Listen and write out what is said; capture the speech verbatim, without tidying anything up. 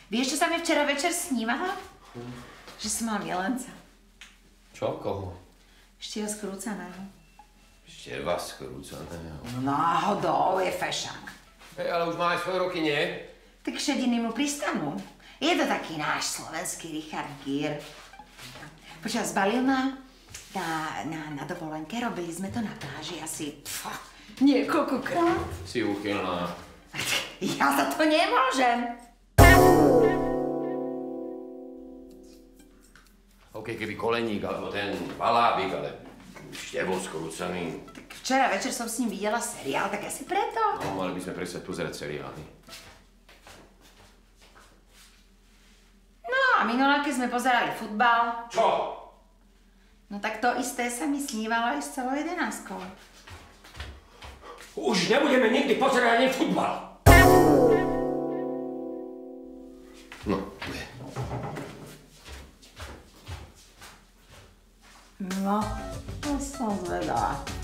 Vieš, čo sa mi včera večer snívalo? Hm. Že som mal milenca. Čo? Koho? Štieho skrúcaného. Štieva skrúcaného? No náhodou, je fešák. Hej, ale už má aj svoje roky, nie? Tak šediny mu pristanú. Je to taký náš slovenský Richard Gere. Počas zbalil ma na, na, na dovolenke, robili sme to na pláži asi pf, niekoľkokrát. Si úchylná. Ja za to nemôžem. OK, keby koleník, alebo ten balábik, ale Števo skrúcaný. Tak včera večer som s ním videla seriál, tak asi preto. No, mali by sme prestať pozerať seriály. No a minulá, keď sme pozerali futbal. Čo? No tak to isté sa mi snívalo aj s celou jedenáskou. Už nebudeme nikdy pozerať ani futbal. No, je. No, to som zvedala.